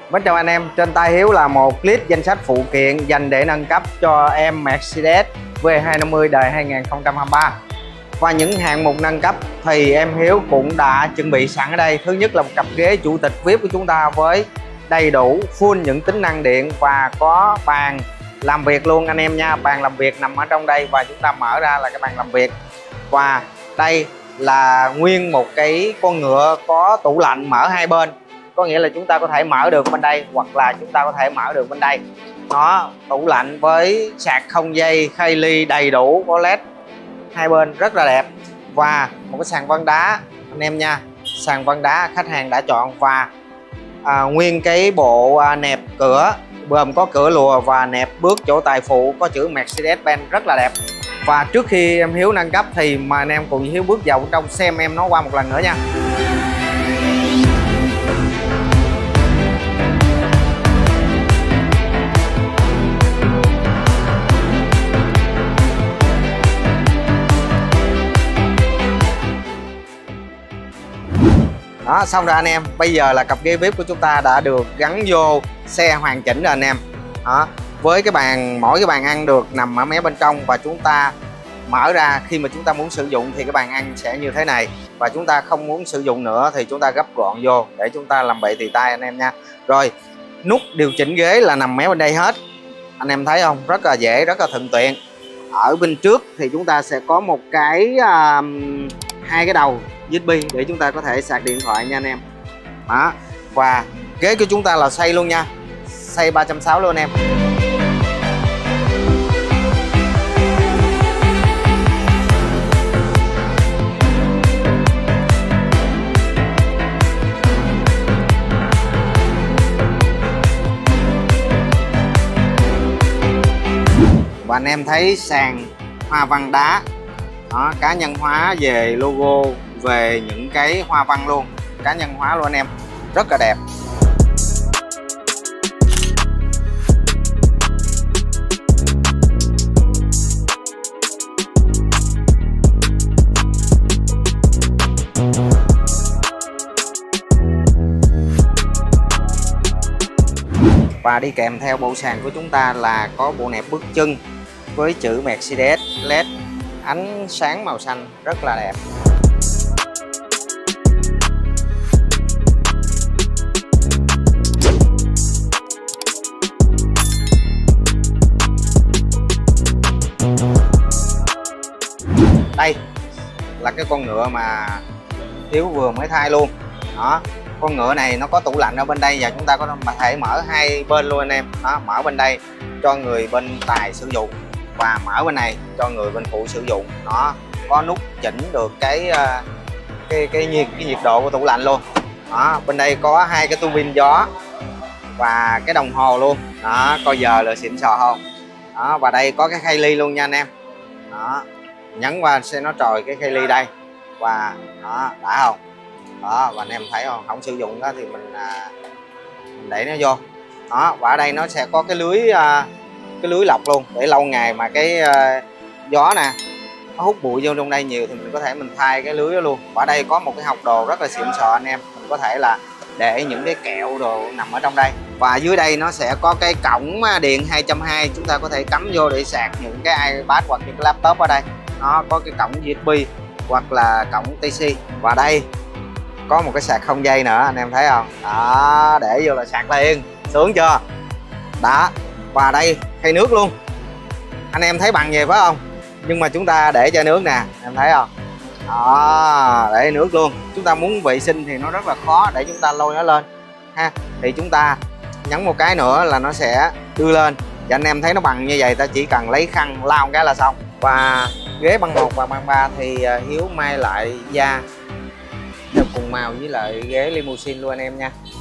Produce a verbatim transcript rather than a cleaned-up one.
Mến chào anh em, trên tay Hiếu là một list danh sách phụ kiện dành để nâng cấp cho em Mercedes V hai năm mươi đời hai nghìn không trăm hai mươi ba. Và những hạng mục nâng cấp thì em Hiếu cũng đã chuẩn bị sẵn ở đây. Thứ nhất là một cặp ghế chủ tịch vi ai pi của chúng ta với đầy đủ full những tính năng điện và có bàn làm việc luôn anh em nha. Bàn làm việc nằm ở trong đây và chúng ta mở ra là cái bàn làm việc. Và đây là nguyên một cái con ngựa có tủ lạnh mở hai bên, có nghĩa là chúng ta có thể mở được bên đây hoặc là chúng ta có thể mở được bên đây. Nó tủ lạnh với sạc không dây, khay ly đầy đủ, có led hai bên rất là đẹp. Và một cái sàn vân đá anh em nha, sàn vân đá khách hàng đã chọn. Và à, nguyên cái bộ à, nẹp cửa gồm có cửa lùa và nẹp bước chỗ tài phụ có chữ Mercedes-Benz rất là đẹp. Và trước khi em Hiếu nâng cấp thì mà anh em cùng Hiếu bước vào trong xem em nó qua một lần nữa nha. Đó, xong rồi anh em, bây giờ là cặp ghế vi ai pi của chúng ta đã được gắn vô xe hoàn chỉnh rồi anh em. Đó, với cái bàn, mỗi cái bàn ăn được nằm ở mé bên trong và chúng ta mở ra khi mà chúng ta muốn sử dụng thì cái bàn ăn sẽ như thế này. Và chúng ta không muốn sử dụng nữa thì chúng ta gấp gọn vô để chúng ta làm bậy tì tay anh em nha. Rồi, nút điều chỉnh ghế là nằm mé bên đây hết. Anh em thấy không? Rất là dễ, rất là thuận tiện. Ở bên trước thì chúng ta sẽ có một cái uh, hai cái đầu u ét bê để chúng ta có thể sạc điện thoại nha anh em. Đó. Và ghế của chúng ta là xoay luôn nha, xoay ba trăm sáu mươi luôn anh em. Và anh em thấy sàn hoa văn đá. Đó, cá nhân hóa về logo, về những cái hoa văn luôn, cá nhân hóa luôn anh em, rất là đẹp. Và đi kèm theo bộ sàn của chúng ta là có bộ nẹp bước chân với chữ Mercedes led ánh sáng màu xanh rất là đẹp. Đây là cái con ngựa mà Hiếu vừa mới thay luôn. Đó, con ngựa này nó có tủ lạnh ở bên đây và chúng ta có thể mở hai bên luôn anh em. Đó, mở bên đây cho người bên tài sử dụng và mở bên này cho người bên phụ sử dụng. Nó có nút chỉnh được cái cái cái nhiệt cái nhiệt độ của tủ lạnh luôn. Đó, bên đây có hai cái tua bin gió và cái đồng hồ luôn. Đó, coi giờ là xịn sò không. Đó, và đây có cái khay ly luôn nha anh em. Đó, nhấn qua sẽ nó trồi cái khay ly đây. Và đó, đã không? Đó, và anh em thấy không, không sử dụng đó thì mình, à, mình để nó vô. Đó, và ở đây nó sẽ có cái lưới à, cái lưới lọc luôn để lâu ngày mà cái uh, gió nè nó hút bụi vô trong đây nhiều thì mình có thể mình thay cái lưới đó luôn. Và ở đây có một cái hộc đồ rất là xịn sò anh em, mình có thể là để những cái kẹo đồ nằm ở trong đây. Và dưới đây nó sẽ có cái cổng điện hai trăm hai mươi, chúng ta có thể cắm vô để sạc những cái iPad hoặc những cái laptop ở đây. Nó có cái cổng u ét bê hoặc là cổng tê xê. Và đây có một cái sạc không dây nữa anh em thấy không. Đó, để vô là sạc liền, sướng chưa. Đó, và đây khay nước luôn. Anh em thấy bằng về phải không? Nhưng mà chúng ta để cho nước nè, em thấy không? Đó, để nước luôn. Chúng ta muốn vệ sinh thì nó rất là khó để chúng ta lôi nó lên ha. Thì chúng ta nhấn một cái nữa là nó sẽ đưa lên. Và anh em thấy nó bằng như vậy, ta chỉ cần lấy khăn lau một cái là xong. Và ghế băng một và băng ba thì Hiếu may lại da theo cùng màu với lại ghế limousine luôn anh em nha.